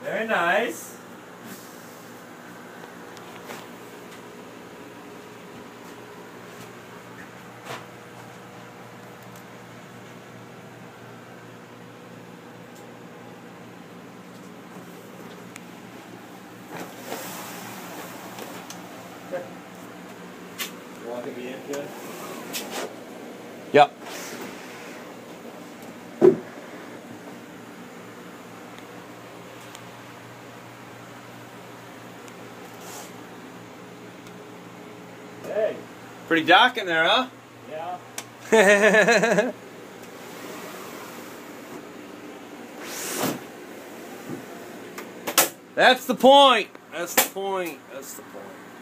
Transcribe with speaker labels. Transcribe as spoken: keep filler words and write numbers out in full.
Speaker 1: Very nice.
Speaker 2: You want to be in good?
Speaker 3: Yep.
Speaker 1: Hey.
Speaker 3: Pretty dark in there, huh?
Speaker 1: Yeah.
Speaker 3: That's the point. That's the point. That's the point.